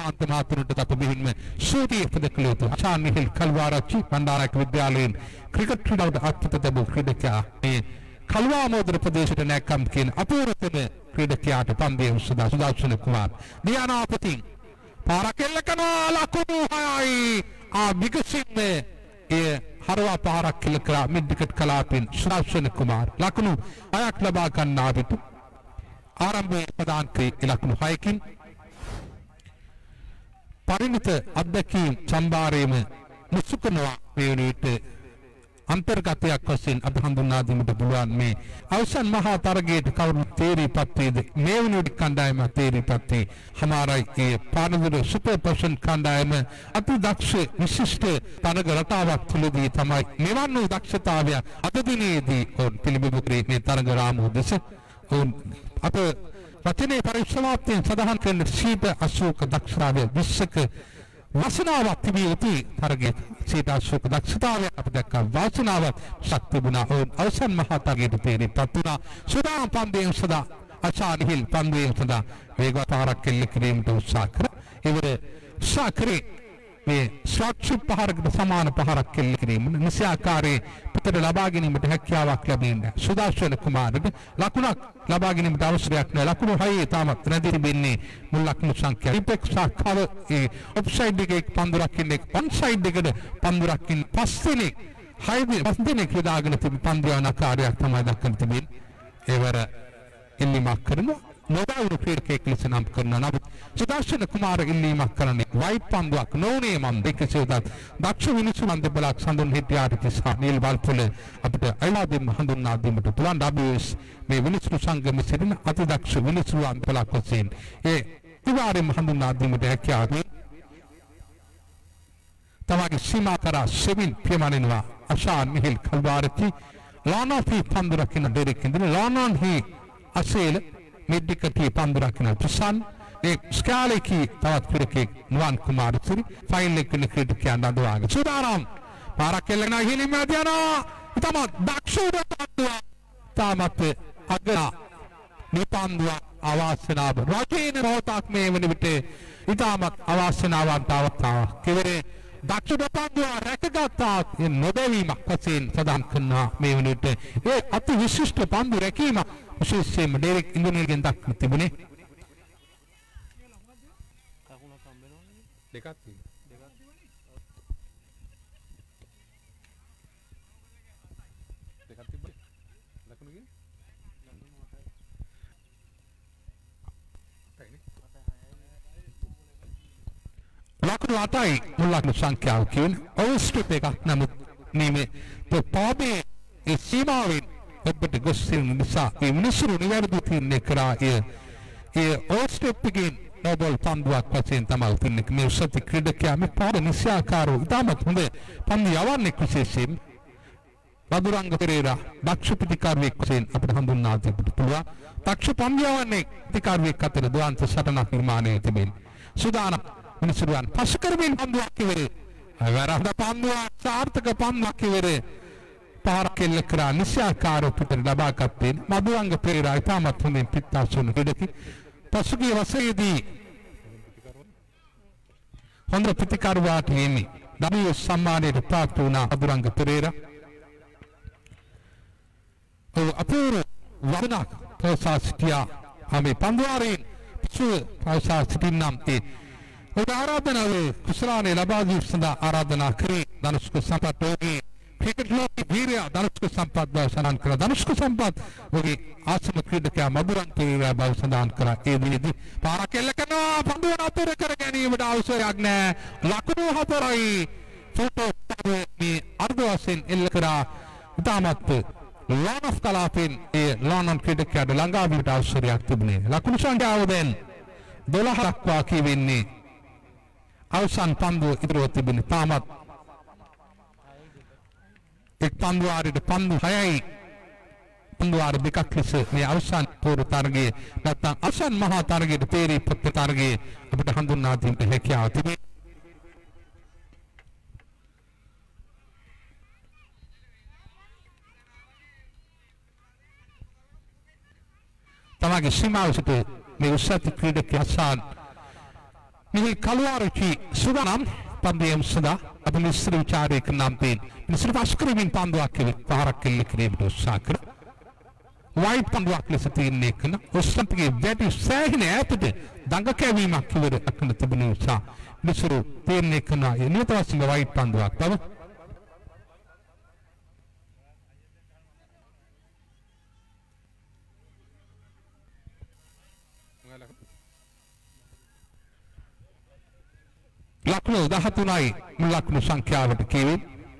ශාන්ත මහතුරුට අප බිහින්ම සූතිය පදකල යුතු අචාන් මිහිල් කල්වාරච්චි බණ්ඩාරනායක විද්‍යාලයෙන් ක්‍රිකට් ක්‍රීඩාවට අත්පත ලැබූ ක්‍රීඩකයා මේ කල්වාමෝදර ප්‍රදේශයට නැක්කම් කියන අපූර්වතම ක්‍රීඩකයාට පන්දිය උසදා සුදර්ශන කුමාර් දියානාපතින් පාරක් එල්ල කරනවා ලකුණු 6යි විකසින්න ඒ හරවා පාරක් එල්ල කරා මිඩ් විකට් කලාපෙන් සුදර්ශන කුමාර් ලකුණු 6ක් ලබා ගන්නා විට ආරම්භයේ ප්‍රදාන කී ලකුණු 6කින් පරිණිත අධ්‍යක්ෂින් සම්භාරයේම මුසුකනවා මේ වෙනුවට අන්තර්ගතයක් වශයෙන් අප හඳුන්වා දීමට පුළුවන් මේ අවසන් මහා තරගයට කවුරු තේරීපත් වේද මේ වෙනුවට කණ්ඩායම තේරීපත් වේ හමාරයි ඒ පානදුර සුපර් පර්සන් කණ්ඩායම අති දක්ෂ විශිෂ්ට තරග රටාවක් තුළදී තමයි මෙවන් වූ දක්ෂතාවය අද දිනේදී ඔවුන් පිළිබිඹු කරේ මේ තරග රාමුව දෙස ඔවුන් අප වචනේ පරිසමාප්තියෙන් සඳහන් කරන ශීත අශෝක දක්ෂතාවය 20ක වාසනාවක් තිබිය යුතුයි තරගයේ ශීත අශෝක දක්ෂතාවය අප දැක්කා වාසනාවක් ශක්තිබුණා ඔවුන් අවසන් මහා තරගයට තේරීපත් වුණා සුදාම් පන්දයෙන් සදා අචාරිහිල් පන්දයෙන් සදා වේගවත් පාරක් එල්ල කිරීමට උත්සාහ කර ඉවර ශාකරේ මේ ශාක්ෂි පහරකට සමාන පහරක් එල්ල කිරීම නිසාකාරයේ පිටට ලබා ගැනීමට හැකියාවක් ලැබෙන්නේ සුදර්ශන කුමාරට ලකුණක් ලබා ගැනීමට අවශ්‍යයක් නැහැ ලකුණු 6 තාමත් නැති තිබෙන්නේ මුල් ලකුණු සංඛ්‍යාව ඉපෙක්සා කව ඒ ඔෆ්සයිඩ් එකේ පන්දු රකින්නේ ඔන්සයිඩ් එකට පන්දු රකින්න පස් දෙනෙක් යොදාගෙන තිබෙන පන්දු යන ආකාරයක් තමයි දක්වන්න තිබෙන්නේ ඒවර ඉල්ලීමක් කරනවා නොදවුණු ක්‍රීඩකයෙක් ලෙස නම් කරනවා නමුත් සුදර්ශන කුමාර ඉල්ලීමක් කරන්නේ වයිට් පන්දුවක් නොනේ මන් දෙකසේ උදත් දක්ෂ මිනිසු මන් දෙබලක් සඳුන් හිටියාට තිස්සා නිල් බල්පොල අපිට අයිවාදෙන් හඳුන්වා දීමට පුළුවන් WS මේ මිනිසු සංගම සිටින අති දක්ෂ මිනිසු අන්තලක් වශයෙන් ඒ ඉවාරෙන් හඳුන්වා දීමට හැකියාව තමගේ සීමා කරා සෙමින් ප්‍රමාණිනවා අශාන් මිහිල් කල්වාරති ලානාෆි පන්දු රකින්න ඩෙරික් ඉන්දින ලානාන් හි අසේල මිඩ්ඩිකටි පන්දු රකින්න ප්‍රසන් ඒ ස්කාලේකි තවත් ක්‍රීඩකෙක් නුවන් කුමාරසිරි ෆයිනල් එකේ ක්‍රීඩකයන් අඳවාගෙන සුදානම් පාරක් එල්ලගෙන හිලිම යනවා තම දක්ෂ පන්දුව තාමත් අග්‍රා නිපන්දුව අවාසනාව රජේන රෝතක් මේ වන විට ඉතාමත් අවාසනාවන්ට අවස්ථාවක් කෙවරේ දක්ෂ පන්දුව රැකගත්තා නොබැවීමක් වශයෙන් සඳහන් කරනවා මේ වන විට ඒ අති විශිෂ්ට පන්දු රැකීම විශේෂයෙන්ම ඩෙරික් ඉන්දුනීල්ගෙන් දක්වන තිබුණේ දෙකක් තිබුණේ ලකුණු ගියේ ලකුණු 8යි මුල් ලකුණු සංඛ්‍යාව කියන්නේ ඕස්ට්‍රිප් එකක් නමුත් මේ පාබේ ඒ සීමාවෙන් ඔබට ගොස්සින් නිසා මේ මිනිස්සු නිවැරදි තීරණය කරා ඒ ඕස්ට්‍රිප් එකෙන් නෝබල් පන්දුවක් වශයෙන් තමයි තින්නේ මේ උසති ක්‍රීඩකයා මේ පාර නිසාකාරව ඉතාමත් හොඳ පන්දු යවන්නේ විශේෂයෙන් වදුරංග පෙරේරා දක්ෂ ප්‍රතිකාරයෙක් වශයෙන් අපිට හඳුන්වා දෙන්න පුළුවන් දක්ෂ පන්දු යවන්නේ ප්‍රතිකාරයෙක් අතර දුවන්ත සටනක් නිර්මාණය තිබෙන්නේ සුදානම් මිනිසුන් පසු කරමින් පන්දුවක් ඉවරේ වැරහද පන්දුවක් සාර්ථක පන්දුවක් ඉවරේ පාරක් එල්ල කරා නිසාකාරව පිටට ලබාගත්තේ මදුරංග පෙරේරා ඉතාමත් හොඳින් පිටාසුණු ක්‍රීඩකෙක් පසුගිය වසරේදී හොඳ ප්‍රතිකාරවාට එන්නේ WS සම්මානයට ප්‍රාප්ත වුණා මදුරංග පෙරේරා අපූර්ව වදනක් පෝසා සිටියා මේ පන්දුවාරයෙන් පිසු පෝසා සිටින්නම් ඒ ආරාධනාව කුසලානේ ලබා දී සඳහා ආරාධනා කරේ ධනුෂ්ක සම්පත් ඔහුගේ ක්‍රිකට් ලෝකයේ වීරය ධනුෂ්ක සම්පත් බව සඳහන් කළා ධනුෂ්ක සම්පත් ඔහුගේ ආසම ක්‍රීඩකයා මදුරංග පෙරේරා බව සඳහන් කරා ඒ දිනේදී පාරක් එල්ල කරනවා පන්දුව නතර කර ගැනීමට අවශ්‍යයක් නැහැ ලකුණු 4යි ෆෝටෝ මේ අර්ධ වශයෙන් එල්ල කරා ඉතාමත් ලෝන් ඔෆ් කලාපෙන් ඒ ලෝනන් ක්‍රීඩකයාට ළඟා වීමට අවශ්‍යයක් තිබුණේ ලකුණු සංඛ්‍යාව දැන් 12ක් දක්වා කියවෙන්නේ අවසන් පන්දුව ඉදිරියට තිබෙන තාමත් එක් පන්දුවාරයට පන්දු 6යි පන්දුවාර දෙකක් ලෙස මේ අවසන් පූර්ව තරගයේ නැත්නම් අවසන් මහා තරගයේ තේරී පොත් තරගයේ අපිට හඳුන්වා දීමට හැකියාව තිබේ තමගේ සීමාව සිට මේ උසස් ක්‍රීඩක Hassan Mihil Kalwaruchi Sudanam Pandeyam Sada Administrative Vichare Kanamtin Minister Askrimin Panduaki Parakil Kribdo Sakra White Panduakli Satin Nakana was something very sad in Dangakavi Makiver Akanatibusa Minister Nakana Nutas in the White Panduak. Lakno dahatunai mulaknu සංඛ්‍යාවට කියවේ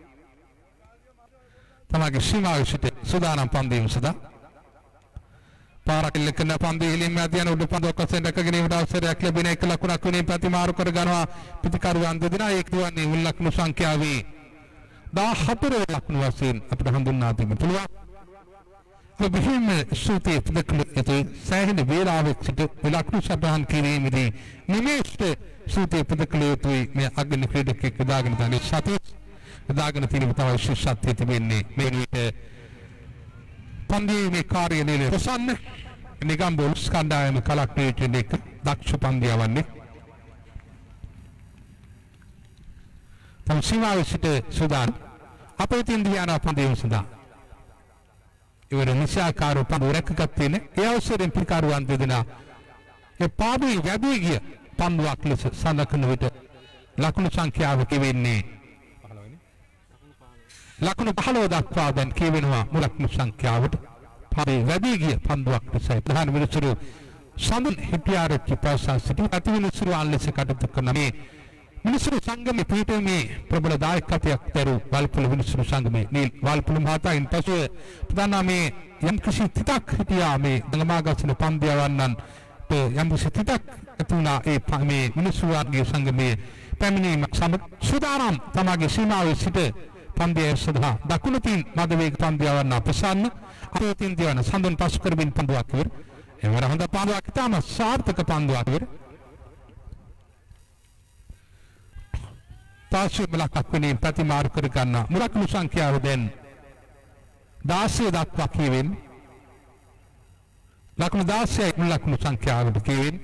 තමගේ සීමාව සිට සූදානම් පන්දීම සදා පාරක් ලෙකන පන්දීලින් මැදියන උඩ පන්දුවක් වශයෙන් රැකගැනීමට අවසරයක් ලැබෙන එක ලකුණක් වෙනින් ප්‍රතිමාරු කර ගන්නවා ප්‍රතිකරුවන් දෙදෙනා ඒක දුවන්නේ මුල්ලක්nu සංඛ්‍යාවේ 14 ලකුණු වශයෙන් අපිට හඳුන්වා දෙන්න පුළුවන් බෙහෙම සූතේ ප්‍රතිකලයේ සෑහෙන වේලාවක් සිට ලකුණු සටහන් කිරීමේදී නිමේෂ්ට සූතේ ප්‍රතිකලයේ මේ අග්‍රණී ක්‍රීඩකෙක් දාගෙන තනි සතිස් දාගෙන තියෙන තමයි ශිෂ්‍යත්වයේ තිබෙන්නේ මේ විදිහට පන්දියේ කාර්යනිලය ප්‍රසන්න නිගම්බෝල් ස්කන්ධායම කලක්ටරේට් එක දක්ෂ පන්දියවන්නේ තම සීමාවේ සිට සුදාන් අපේ ඉන්දියානා පන්දියම සඳහා ඉවර නිසාකාර පන්දු රැකගත්තේ නේ ඒ අවසරෙන් පිකාරුවන් දෙදෙනා ඒ පාඩුවේ වැඩි ගිය පන්දුවක් ලෙස සඳහන් විට ලකුණු සංඛ්‍යාව කියවෙන්නේ 15 ලකුණු 15 දක්වා දැන් කියවෙනවා මුලක්ණු සංඛ්‍යාවට පාඩුවේ වැඩි ගිය පන්දුවක් ලෙසයි ප්‍රධාන මිනිසුරු සඳන් හිටියාරච්චි ප්‍රසාසිත අතිවිනිසුරු අල්ලෙස කටයුතු කරන මේ මිනිසුරු සංගමේ පීඨමේ ප්‍රබල දායකත්වයක් දරූ වල්පොළ මිනිසුරු සංගමේ නිල් වල්පොළ මහතායින් පසුව ප්‍රධාන මේ යම් කිසි තිතක් හිටියා මේ දඟමාගස්සන පන්දියවන්නන් යම් කිසි තිතක් එතුණා ඒ මේ මිනිසුන්ගේ සංගමේ පැමිණීම සමග සුදානම් තමගේ සීමාවේ සිට පන්දිය සඳහා දකුණු පින් මද වේග පන්දියවන්න අපසන්න අපෝතින් දිවන සඳන් පසු කරමින් පන්දුවක් ඉවර එවර හොඳ පන්දුවක් තම සාර්ථක පන්දුවක් ඉවර තාක්ෂි මලක් වෙනින් ප්‍රතිමාරු කර ගන්න මුලක්ණු සංඛ්‍යාව දැන් 16 දක්වා කියවෙන්නේ ලකුණු 16යි මුලක්ණු සංඛ්‍යාවට කියවෙන්නේ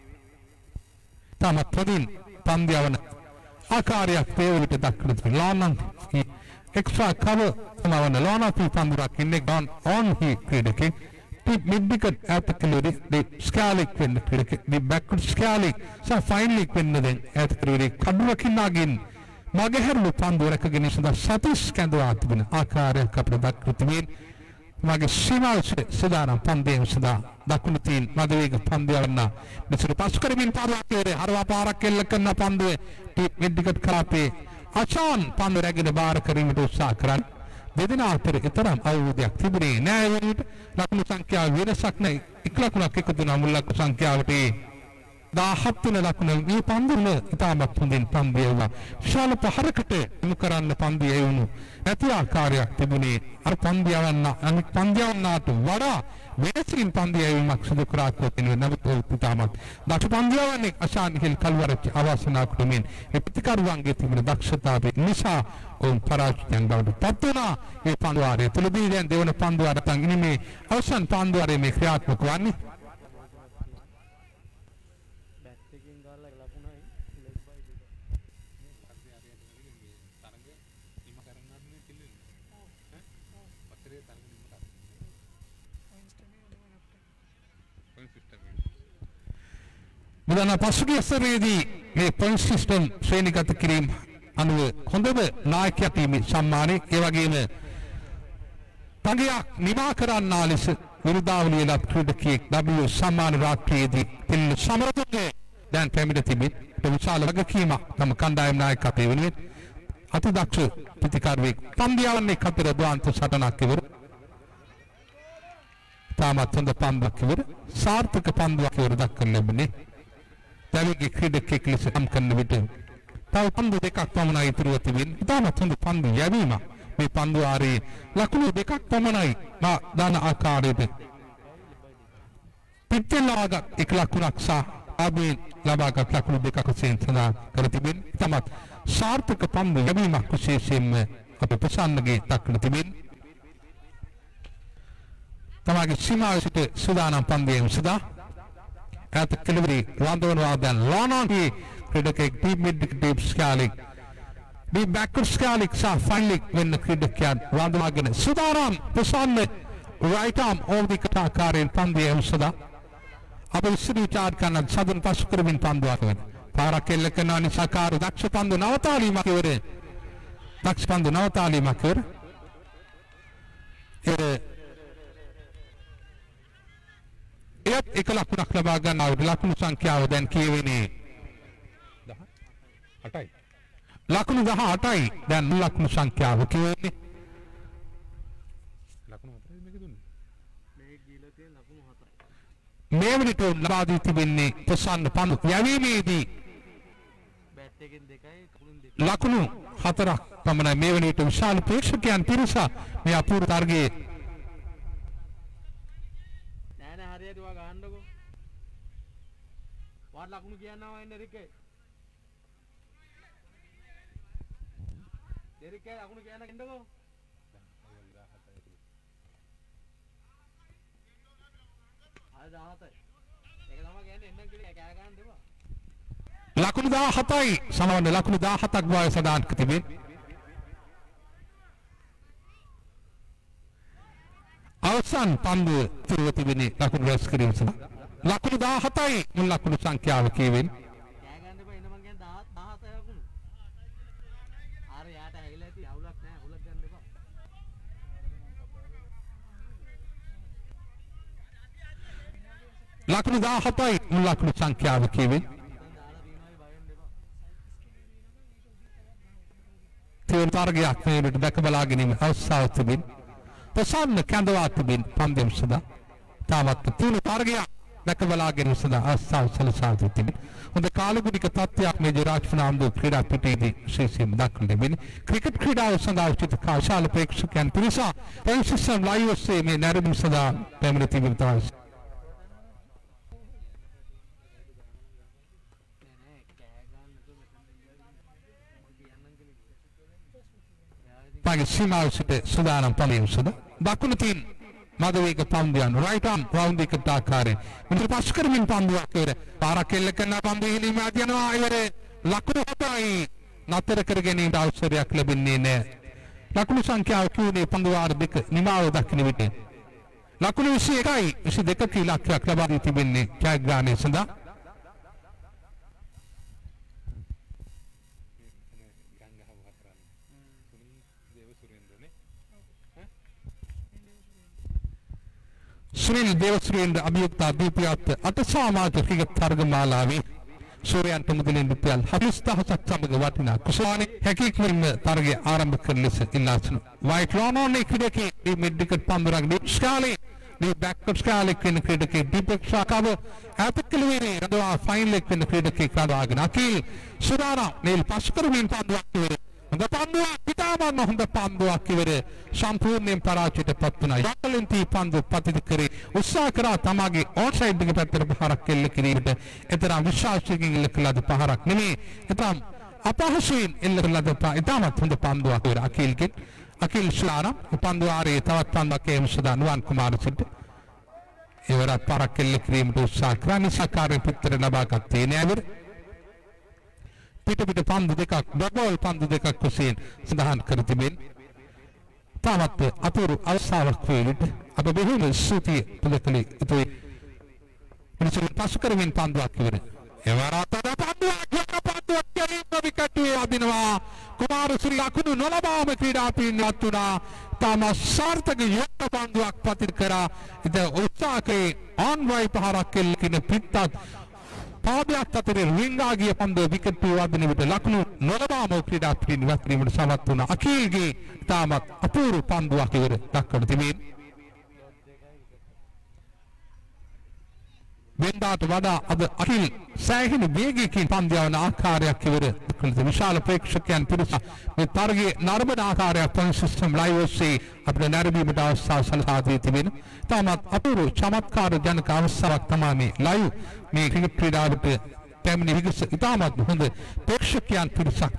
තම ප්‍රදීන් පන්දියවන ආකාරයක් වේවිට දක්වන ලානන් එක්ස්ට්‍රා කවර් තමවන ලානපි පන්දුරක් ඉන්නේ ගොන් ඔන් හි ක්‍රීඩකෙක් midwicket athletic the scaling when the cricket the backward scaling so finally when the athletic kadwakinagin මගහැරළු පන්දු රැකගෙන සඳහා සතිස් කැඳවා තිබෙන ආකාරයක් අපිට දක්වතිමින් මගේ සීමාවේ සදානම් පන්දේම සදා දකුණු තීන් මදවේග පන්දියවන්න මෙසර පසු කරමින් පාරාකේ හරවා පාරක් එල්ල කරන පන්දුවේ midwicket කලාපේ අචාන් පන්දු රැගෙන බාර කිරීමට උත්සාහ කරන දෙදෙනා අතර තරම් අවුරුද්දක් තිබුණේ නෑ වුණත් ලකුණු සංඛ්‍යාව වෙනසක් නෑ එක් ලකුණක් එකතු වෙන මුල් ලකුණු සංඛ්‍යාවට 17 වෙනි ලකුණ මේ පන්දුල ඉතාමත් හොඳින් පන්දියවා විශාල පහරකට යොමු කරන්න පන්දිය යොමු නැති ආකාරයක් තිබුණේ අර පන්දියවන්න අනිත් පන්දියවන්නට වඩා වෙනසින් පන්දියවීමක් සිදු කරා කොටින නමුත් ඉතාමත් දක්ෂ පන්දියවන්නේ අශාන් හිල් කල්වරච්ච අවසනාවකට මෙන් ඒ ප්‍රතිකරුවන්ගේ තිබෙන දක්ෂතාවය නිසා ඔවුන් පරාජයයන් බවට පත් වුණා මේ පන්දුවාරය තුලදී දැන් දෙවන පන්දුවාරය තංගිනි මේ අවසන් පන්දුවාරය මේ ක්‍රියාත්මක වන්නේ මුදන පසුගිය සැරේදී මේ පොයින්ට් සිස්ටම් ශ්‍රේණිගත කිරීම අනුව හොඳම නායකයා තීමේ සම්මානය ඒ වගේම තගයක් නිමා කරන්නා ලෙස විරුදාවලිය ලබ ක්‍රීඩකයෙක් W සම්මාන රාත්‍රියේදී පිළ සමරතුගේ දැන් පැමිණ තිබෙත් විශාල වගකීමක් තම කණ්ඩායම් නායකත්වයේ වෙනුවෙන් අතිදක්ෂ ප්‍රතිකාරවෙක් පන්දියවන්නේ කතර ද්වාන්ත සටනක් ඉවර තාමත් හොඳ පන්දුවක් ඉවර සාර්ථක පන්දුවක් ඉවර දක්වන්න ලැබුණේ දැවිගේ ක්‍රීඩකයෙක් ලෙස නම් කරන විට තව පන්දු දෙකක් පමණයි ඉතුරුව තිබෙන්නේ ඉතාමත් හොඳ පන්දු යැවීමක් මේ පන්දු ආරේ ලකුණු දෙකක් පමණයි මා දාන ආකාරයට පිටලාග එක ලකුණක් සහ ආබේ ලබාගත් ලකුණු දෙකක් වශයෙන් සඳහන් කර තිබෙන්නේ ඉතාමත් සාර්ථක පන්දු යැවීමක් විශේෂයෙන්ම අපේ ප්‍රසන්නගේ දක්වන තිබෙන්නේ තමගේ සීමාවේ සිට සූදානම් පන්දියම සදා at Calvary London Warden Lana ක්‍රීඩකයෙක් deep mid deep square leg deep backward square leg සහ ෆයින්ලික් වෙන්න ක්‍රීඩකයන් වඳවාගෙන සුදානම් ප්‍රසන්න right arm ඕදිකට ආකාරයෙන් පන්දිය උසදා අප විශ්ලේෂණය කරන සදන් පසු කරමින් පන්දුවක් වෙන පාරක් එල්ල කරන නිසාකාර දක්ෂ පන්දු නවතාලීමක් ඉවර දක්ෂ පන්දු නවතාලීමක් ඉවර එයත් එක ලකුණක් ලබා ගන්නවා ලකුණු සංඛ්‍යාව දැන් කියවෙන්නේ 18යි ලකුණු 18යි දැන් ලකුණු සංඛ්‍යාව කියවෙන්නේ ලකුණු 4යි මේක දුන්නේ මේ ගිහලා තියෙන ලකුණු 7යි මේ විදිහට ලබා දී තිබෙන්නේ ප්‍රසන්න පන්දු යැවීමේදී බැට් එකෙන් 2යි කකුලෙන් 2යි ලකුණු 4ක් පමණයි මේ වෙනවිට විශාල ප්‍රේක්ෂකයන් පිරිස මේ අපූර්ව තරගයේ නෑ නෑ හරියට වා ගහන්නකෝ වාට ලකුණු කියනවා එන්න රිකේ දෙරිකේ ලකුණු කියන්න ගෙන්නකෝ ආ 17යි ඒක තමයි කියන්නේ එන්න කියලා කෑ ගන්න දෙපා ලකුණු 17යි සමවන්න ලකුණු 17ක් වාය සදාන් තිබෙන අවසන් පන්දු තිරව තිබෙන ලකුණු රැස් කිරීම සඳහා ලකුණු 17යි මුල් ලකුණු සංඛ්‍යාව කියවෙන්නේ කෑ ගන්න දෙපා එන්න මං කියන්නේ 17 ලකුණු අර යාට ඇවිල්ලා ඇති අවුලක් නැහැ අවුලක් ගන්න දෙපා ලකුණු 17යි මුල් ලකුණු සංඛ්‍යාව කියවෙන්නේ තේරුම් තරගයක් මේකට දැක බලා ගැනීම අවස්ථාව තිබෙන ප්‍රසන්න කැඳවා තිබෙන පන්දෙම් සදා තාමත් තේරුම් තරගයක් දැක බලා ගැනීම සදා අවස්ථාව සලසා තිබෙන හොඳ කාලගුණික තත්ත්වයක් මේ ජයරාජ් ෆර්නාන්ඩෝ ක්‍රීඩා පිටේදී විශේෂයෙන්ම දක්වන ලැබෙන ක්‍රිකට් ක්‍රීඩාව සඳහා උචිත කාශාල ප්‍රේක්ෂකයන් පිරිස ප්‍රේක්ෂකයන් ලයිව් ඔස්සේ මේ නැරඹීම සඳහා පැමිණ තිබෙන තමයි සීමාව සිට සුදානම් පළවෙනි සද දකුණු තින් මදවේග පන්දුයන් රයිට් ආම් රවුන්ඩ් එකට ආකාරයෙන් මුදල් පස් කරමින් පන්දුවක් ඉවර පාරක් එල්ල කරන පන්දු හිලීම යනවා ඉවර ලකුණු 7යි නතර කර ගැනීමට අවසරයක් ලැබෙන්නේ නැහැ ලකුණු සංඛ්‍යාව කියුනේ පන්දු වාර දෙක නිමාව දක්වන විට ලකුණු 21යි 22ක ඉලක්කයක් ලබා දී තිබෙන්නේ ජයග්‍රහණය සඳහා सुनील देवश्रेंद्र अभियुक्ता दीपयात अटसामाज क्रिकेट තරගමාලාවේ සූර්යයන්ට මුදලින් රුපියල් 40000ක් සමග වටිනා කුසලානේ හැකියකින් තරගය ආරම්භ කරන ලෙස ඉල්ලා සිටිනවා. වයිට් රෝනෝනේ ක්‍රීඩකේ දී මෙඩිකට් පන්දුරක් ඩිස්කාලේ දී බැක්වර්ඩ් ස්කාලේ වෙන ක්‍රීඩකේ දීපක්ෂාකව ඇපකලුවේ රඳවා ෆයිනල් එක වෙන ක්‍රීඩකේ කඩවාගෙන අකිල් සුරාරා නීල් පස්කරමින් පන්දුවක් ඉවර හොඳ පන්දුවක් පිටාමන්න හොඳ පන්දුවක් ඉවර සම්පූර්ණයෙන් පරාජයට පත් වුණා. යකලින්ති පන්දු පතිත කරේ උත්සාහ කරා තමාගේ ඕට්සයිඩ් එක පැත්තට පහරක් එල්ල කිරීමට එතරම් විශ්වාසයෙන් එල්ල කළාද පහරක් නෙමෙයි. එතරම් අපහසුයෙන් එල්ල කළාද ඉතාමත් හොඳ පන්දුවක් ඉවර අකිල්ගෙන් අකිල් ශාරා පන්දු ආරේ තවත් පන්දුවක් එම් සදා නුවන් කුමාර සිට ඉවරත් පහරක් එල්ල කිරීමට උත්සාහ කරා නිසාකාරයෙන් පිටතට ලබා ගත්තේ නෑ. පිට පන්දු දෙකක් ඩබල් පන්දු දෙකක් කුසීන් සඳහන් කර තිබෙන තාමත් අතුරු අවස්ථාවක් වේලට අප බොහෝම ස්තුතියි පුදකලි ඉතේ මිනිසුන් පසු කරමින් පන්දුවක් ඉවර එවරත් පන්දුවක් කෙලින්ම විකටුවේ අදිනවා කුමාරශ්‍රී ලකුණු නොලබාම ක්‍රීඩා පින්නවත් වුණා. තම සාර්ථක යොත් පන්දුවක් පතිත කරා ඉත උත්සාහකේ ආන්වයි පහරක් එල්ලකින පිටත් පාදයක් අතරේ රින්ගාගිය පන්දුව විකට් වදින විට ලකුණු නොලබාම ක්‍රීඩා පින්නවත් වීමට සමත් වුණා. අකිල්ගේ තාමත් අපූර්ව පන්දුවක් ඉවර දක්වන තිබෙන වෙනදාට වඩා අද අකිල් සෑහෙන වේගයකින් පන්දු යවන ආකාරයක් ඉවර දක්වන විශාල ප්‍රේක්ෂකයන් පිරිස මේ තරගයේ නරඹන ආකාරයක් පොන්සිස්ටම් ලයිව් ඔස්සේ අපිට නැරඹීමට අවස්ථාව සලසා දී තිබෙන තාමත් අපූර්ව චමත්කාර ජනක අවස්ථාවක් තමයි මේ ලයිව් මේ ක්‍රිකට් ක්‍රීඩාවට පැමිණි විගස ඉතාමත් හොඳ ප්‍රේක්ෂකයන් පිරිසක්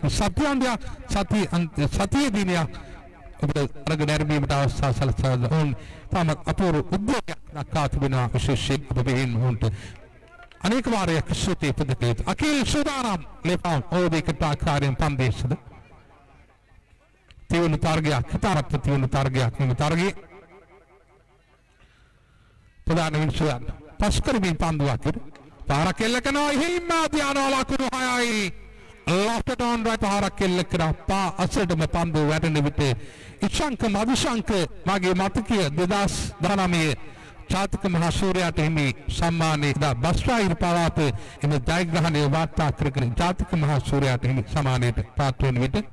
සතිය දිනයක් අපිට තරග නැරඹීමට අවස්ථාව සලසා තාමත් අපූර්ව උද්‍යෝගයක් දක්වා තිබෙනවා. විශේෂයෙන් අප මෙහෙන් උන්ට अनेक वारයක් ශ්‍රුතිය පුදට යුතු. අකිල් සූදානම් ලෙපම් ඕදේකට ආකාරයෙන් පන්දේශද. තියුණු තරගයක් හිතාරත් තියුණු තරගයක් මෙම තරගයේ ප්‍රධාන විශ්වයන් පස්කරමින් පන්දුවක් පාරක් එල්ල කරනවා එහෙයින්ම ධානා ලකුණු 6යි left on right පාරක් එල්ල කරා පා අසටම පන්දු වැටෙන විට ඉෂංක මදුශංක මගේ මතකය 2019 ජාතික මහා සූර්යයාට හිමි සම්මානයේ බස්රායිර පළාත එම ජයග්‍රහණය වාර්තා කරගෙන ජාතික මහා සූර්යයාට හිමි සම්මානයට පාත්‍ර වෙන විට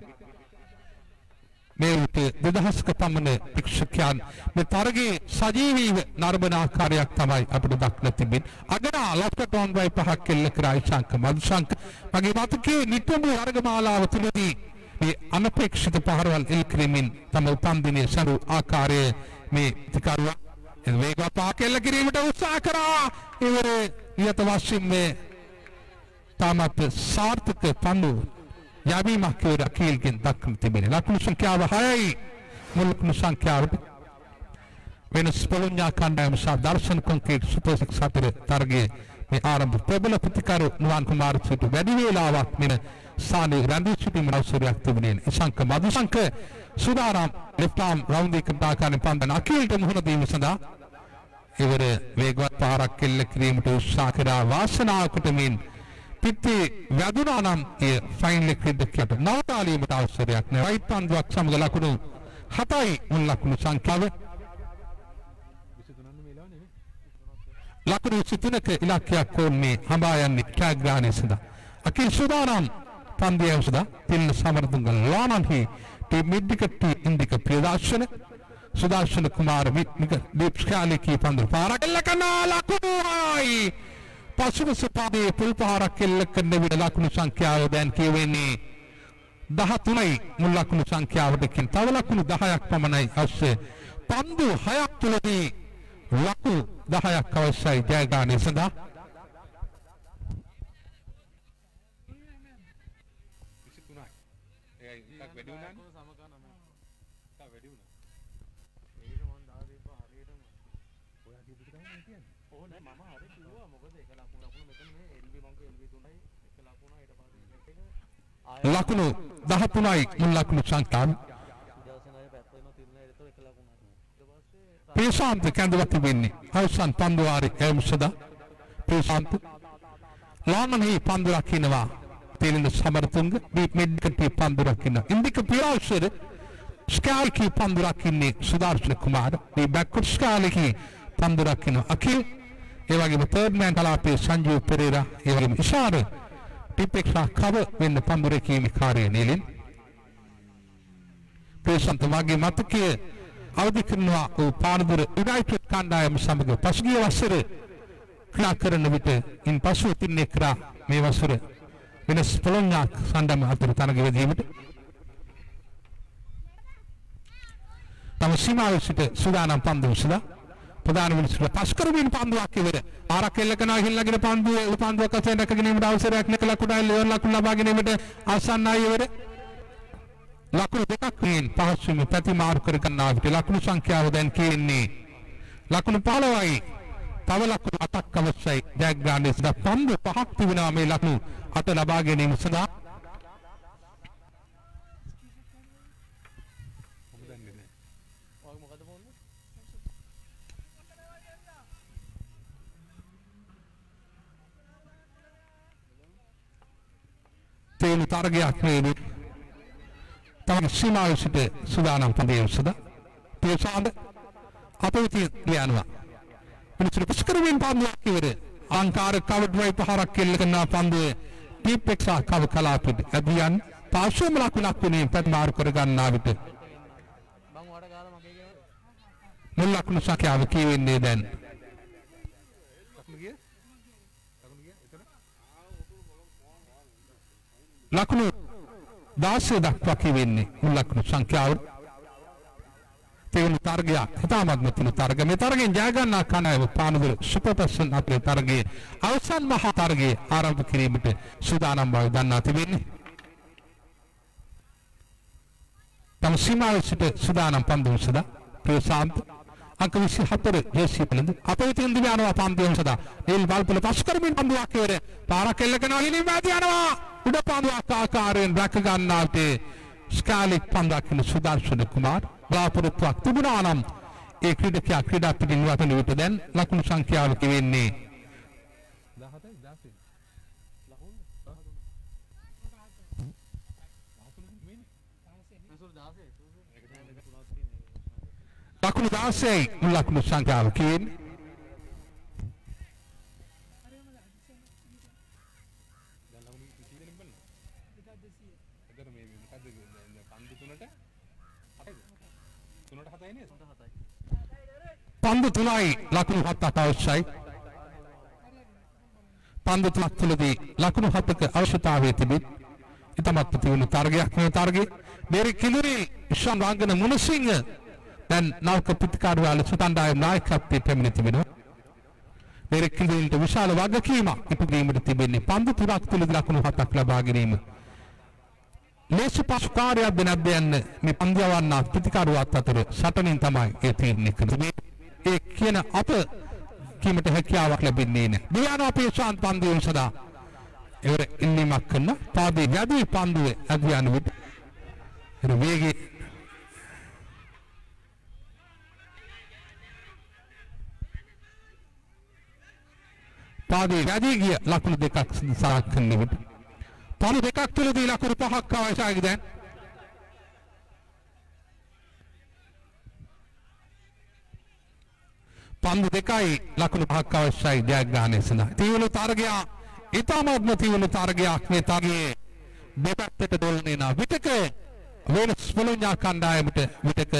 මේ විට 2000ක පමණ ප්‍රේක්ෂකයන් මේ තරගයේ සජීවීව නරඹන ආකාරයක් තමයි අපිට දක්න තිබෙන්නේ. අගනා ලොෆ්ට් ඔන් වයි පහක් කෙල්ල කරා ඉෂංක මදුශංක මගේ මතකයේ නිට්ටඹු වර්ගමාලාව තුලදී මේ අනපේක්ෂිත පහරවල් එල් ක්‍රීමින් තම උපන්දිනයේ සරු ආකාරයේ මේ තිකරුවා වේගවත් පහ කෙල්ල කිරීමට උත්සාහ කරා. ඉවර නියත වශයෙන් මේ තාමත් සාර්ථක පන්දු යැවීමක් කියලා අකීල්ගෙන් දක්වන තිබෙනවා. ලකුණු සංඛ්‍යාව 6යි. මුල් ලකුණු සංඛ්‍යාවට වෙනස් පොළොන්‍යා කණ්ඩායම සහ දර්ශන කොන්ක්‍රීට් සුපර් 64 තරගයේ මේ ආරම්භ ප්‍රබල ප්‍රතිකාර නුවන් කුමාර සිටු වැඩි වේලාවක් මෙන සානේ රැඳී සිටීමේ අවසරයක් තිබුණේ. ඉෂංක මදුශංක සුදානම් left arm round එකට ආකාරයෙන් පන්දන අකීල්ට මුහුණ දීම සඳහා ඉවර වේගවත් පාරක් කෙල්ල කිරීමට උත්සාහ කරා වාසනාවකට මෙන් පිටේ වැදුනා නම් ඒ ෆයිනල් ක්‍රීඩකයට නවතාලීමට අවසරයක් නැහැ. රයිට් පන්දුවක් සමග ලකුණු 7යි මුල් ලකුණු සංඛ්‍යාව. ලකුණු 23ක ඉලක්කයක් ඕනේ හඹා යන්නේ ටැග්ගානේ සඳහා. අකිල් සුදානම් පන්දියව සඳහා තිල්ල සමරතුංග ලානන්හි මිඩ්ඩිකට ඉන්දික ප්‍රදර්ශන සුදර්ශන කුමාර මිත්මික දීප්ස්කාලිකී පන්දු පාරක් එල්ල කරනවා ලකුණු 6යි. පසුව සපාදයේ පුල් පාරක් එල්ල කරන විට ලකුණු සංඛ්‍යාව දැන් කියවෙන්නේ 13යි මුල් ලකුණු සංඛ්‍යාවටකින් තව ලකුණු 10ක් පමණයි අවශ්‍ය. පන්දු 6ක් තුලදී ලකුණු 10ක් අවශ්‍යයි ජයග්‍රහණය සඳහා. ලකුණු 13යි මුල් ලකුණු සංඛ්‍යාව. ප්‍රේශාන්ත කැඳවත් තිබෙන්නේ අවසන් පන්දු වාරේ එම්සද ප්‍රේශාන්ත ලාමනහි පන්දු රකින්නවා තේලින්ද සමරතුංග දීප් මෙඩ්කට පන්දු රකින්නවා ඉන්දික පිරාවසර ස්කාලිකි පන්දු රකින්නේ සුදර්ශන කුමාර මේ බැක්වර්ඩ් ස්කාලිකි පන්දු රකින්නවා අකිල් ඒ වගේම තර්ඩ් මෑන් කලාපේ සංජීව් පෙරේරා ඒ වගේම ඉෂාර ටිපෙක්සා කව වෙන්න පන්දු රැකීමේ කාර්යය නිලින් ප්‍රේශාන්ත වගේ මතකයේ අවදි කරනවා පානදුර යුනයිටඩ් කණ්ඩායම සමග පසුගිය වසර ක්‍රියා කරන විට ඉන් පසු තින්නේ කරා මේ වසර වෙනස් පොළොන්නක් සඳම අතර තරග වෙදීමට තම සීමාවේ සිට සූදානම් පන්දු සදා ප්‍රධාන මිනිස්සුන්ට පස් කරමින් පන්දුවක් ඉවර ආරක් එල්ල කරනවා හිල්ලගෙන පන්දුවක් අතෙන් රැකගැනීමට අවසරයක් නැකලා කුඩා ලෙවල් ලකුණු ලබා ගැනීමට ආසන්නයි ඉවර ලකුණු දෙකක් වෙන පහසුම ප්‍රතිමාරු කර ගන්නා විට ලකුණු සංඛ්‍යාව දැන් කියන්නේ ලකුණු 15යි. තව ලකුණු 8ක් අවශ්‍යයි. ජයග්‍රහණය සඳහා පන්දු 5ක් තිබෙනවා මේ ලකුණු 8 ලබා ගැනීම සඳහා. තේලු තරගයක් නේ තම සීමාවේ සිට සූදානම් පන්දිය සදා ප්‍රේශාන්ත අපවිති ලියනවා මිනිස්සු පුස්කරමින් පන්දුවක් ඉවර අලංකාර කවඩ් වයි පහරක් කෙල්ල කරන පන්දුවේ ටීපෙක්සා කව කලාපෙට අධියන් පාර්ශ්වම ලකුණක් වෙනේ ප්‍රතිමාරු කර ගන්නා විට මුල් ලකුණු සංඛ්‍යාව කියවෙන්නේ දැන් ලකුණු 16 දක්වා කියවෙන්නේ මුල් ලකුණු සංඛ්‍යාව. තේරුම් තරගයක් හිතාමත් මෙතුණු තරග මේ තරගෙන් ජය ගන්නා කණ්ඩායම පානදුර සුපර්පර්සන් අපේ තරගයේ අවසන් මහා තරගයේ ආරම්භ කිරීමට සූදානම් බව දන්වා තිබෙන්නේ. තම සීමාවේ සිට සූදානම් පන්දු සදා ප්‍රේශාන්ත අංක 24 ජේසී පිළිඳ අපේ තියෙන දිව යනවා පන්දුව සදා නිල් බල්පල පස් කරමින් පන්දුවක් කෙර පාරක් එල්ලගෙන අලිනින් වැදී යනවා උඩ පන්දුවක් ආකාරයෙන් රැක ගන්නාට ස්කාලික් පන්දුවක් කියන සුදර්ශන කුමාර් බලාපොරොත්තුවක් තිබුණා නම් ඒ ක්‍රීඩකයා ක්‍රීඩා පිටින් වටන විට දැන් ලකුණු සංඛ්‍යාව කියෙන්නේ 17යි 16 ලකුණු 16යි ලකුණු සංඛ්‍යාව කියෙන්නේ පන්දු 3යි ලකුණු 7ක් අවශ්‍යයි. පන්දු 3ක් තුලදී ලකුණු 7ක අවශ්‍යතාවය තිබෙත්. ඊටමත් තියුණු තරගයක් මේ තරගේ. මේරි කිලුරි ඉෂාන් රංගන මුණසිංහ දැන් නවක පිටිකාඩුවාල සුතණ්ඩායම් නායකත්වයේ පැමිණ තිබෙනවා. මේරි කිලුරින්ට විශාල වගකීමක් ඉටුවීමට තිබෙන්නේ. පන්දු 3ක් තුලදී ලකුණු 7ක් ලබා ගැනීම. ලේසි පසු කාර්යයක් නැද්ද යන්න මේ පන්දු යවන්න පිටිකාඩුවත් අතර සටනින් තමයි ඒ තීරණය කරන්නේ. ඒ කියන අප කීමට හැකියාවක් ලැබෙන්නේ නැහැ. දියාන අපේ ශාන්ත පන්දුවෙන් සදා එවර ඉන්නීමක් කරන පාදේ යදී පන්දුවේ අධ්‍යයන විට එන වේගී පාදේ යදී ගිය ලකුණු දෙකක් සාක් කරන විට පන්දු දෙකක් තුලදී ලකුණු 5ක් අවශ්‍යයි දැන් පන්දු දෙකයි ලකුණු 5ක් අවශ්‍යයි ජයග්‍රහණය සඳහා. තීව්‍ර තරගයා ඊටමත්ම තීව්‍ර තරගයක් මේ තරගයේ දෙපැත්තට දොල්නේ නා විටක වෙනස් පොළොන්ජා කණ්ඩායමට විටක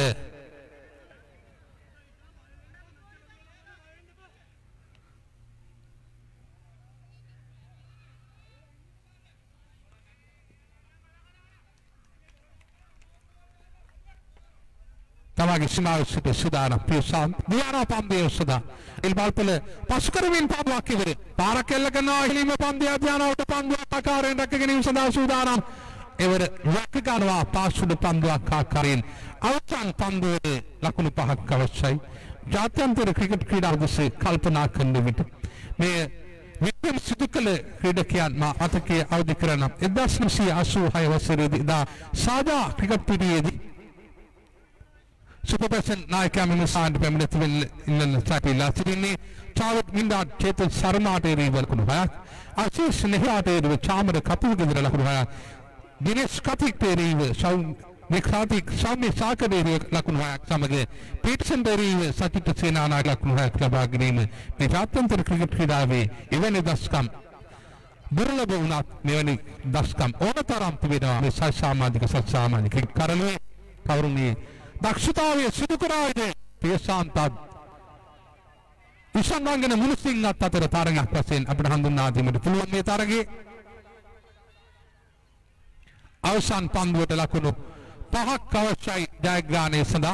තවගේ සීමාවට සුදානම් පියසන් දියානා පන්දුවේ සදා ඉල්බල්පල පසු කරමින් පන්දුවක් ඉවර පාරක් එල්ල කරනවා හිලිම පන්දුව ධානාවට පන්දුවක් ආකාරයෙන් රැක ගැනීම සඳහා සූදානම් එවර රැක ගන්නවා පාසුඩ පන්දුවක් ආකාරයෙන් අවසන් පන්දුවේ ලකුණු 5ක් අවශ්‍යයි ජාත්‍යන්තර ක්‍රිකට් ක්‍රීඩා දිසේ කල්පනා කරන විට මේ වික්‍රම සිදු කළ ක්‍රීඩකයන් මා අතකයේ අවදි කරන 1986 වසරේදී දා සාදා ක්‍රිකට් පිටියේදී Superperson नायक मिनिसांड पेमेंट इल्लन साइपिला सिरिनी चावत मिंदा चेत शर्माटे रीवल कुनवाया आशीष नेहाटे रीव चामर कपूर गिदर लकुनवाया दिनेश कतिक पे रीव सौ निखातिक सामने साकर रीव लकुनवाया समगे पीटसन पे रीव सचित सेना ना लकुनवाया क्लब आग्री में निजातंत्र क्रिकेट क्रीडावे इवेने दशकम दुर्लभ उन्नत मेवनी दशकम ओनतराम तिवेना में सामाजिक कारणवे कवरुनी දක්ෂතාවයේ සිදු කරායිද පියසාන්තත් ඉෂාන් රංගන මුණසිංහත් අතර තරගයක් වශයෙන් අපිට හඳුන්වා දීමට පුළුවන් මේ තරගයේ අවසන් පන්දුවට ලකුණු 5ක් අවශ්‍යයි ජයග්‍රහණය සඳහා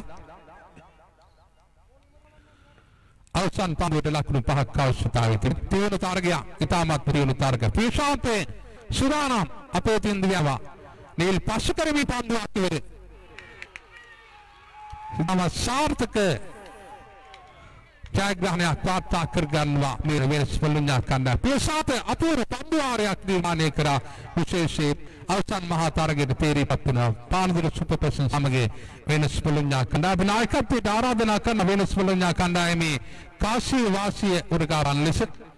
අවසන් පන්දුවට ලකුණු 5ක් අවශ්‍යතාවය තියෙන තරගයක් ඉතාමත් ප්‍රියුණු තරග පියසාන්තේ සුදානම් අපේ තින්දියාව නිල් පසු කරමි පන්දුවක් ඉවර තම සාර්ථක ජයග්‍රහණයක් වාර්තා කර ගන්නවා මේ වෙනස් පොළොන්ජා කණ්ඩායම. පියසාත අපූර්ව පන්දුවාරයක් නිර්මාණය කරා විශේෂයෙන් අවසන් මහා තරගයේ තේරීපත් වෙන පානදුර සුපර්පර්සන් සමග වෙනස් පොළොන්ජා කණ්ඩායම නායකත්වයට ආරාධනා කරන වෙනස් පොළොන්ජා කණ්ඩායමේ කාසිය වාසිය උරගාරන් ලෙස